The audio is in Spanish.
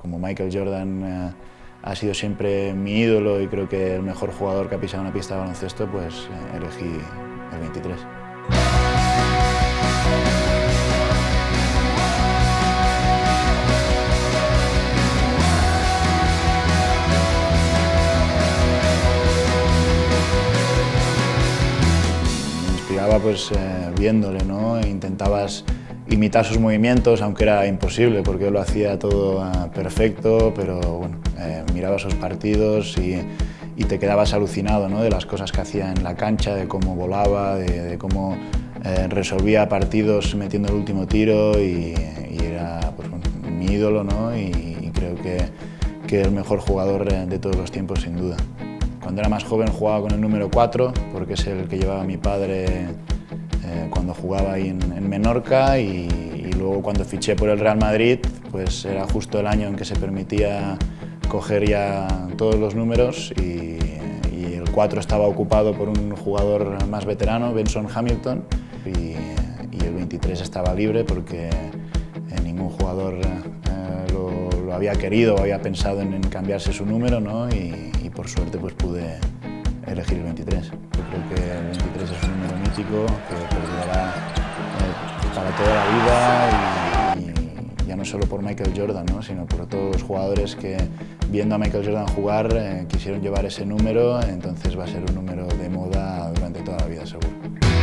Como Michael Jordan ha sido siempre mi ídolo y creo que el mejor jugador que ha pisado una pista de baloncesto, pues elegí el 23. Me inspiraba pues viéndole, ¿no? Intentabas imitar sus movimientos, aunque era imposible porque él lo hacía todo perfecto, pero bueno, miraba sus partidos y te quedabas alucinado, ¿no? De las cosas que hacía en la cancha, de cómo volaba, de cómo resolvía partidos metiendo el último tiro y era pues, bueno, mi ídolo, ¿no? Y creo que el mejor jugador de todos los tiempos, sin duda. Cuando era más joven jugaba con el número 4, porque es el que llevaba mi padre cuando jugaba ahí en Menorca y luego cuando fiché por el Real Madrid, pues era justo el año en que se permitía coger ya todos los números y el 4 estaba ocupado por un jugador más veterano, Benson Hamilton, y el 23 estaba libre porque ningún jugador lo había querido o había pensado en cambiarse su número, ¿no? Y por suerte pues pude elegir el 23. Yo creo que el 23 es un número mítico que perdurará para toda la vida y ya no solo por Michael Jordan, ¿no? Sino por todos los jugadores que viendo a Michael Jordan jugar quisieron llevar ese número, entonces va a ser un número de moda durante toda la vida seguro.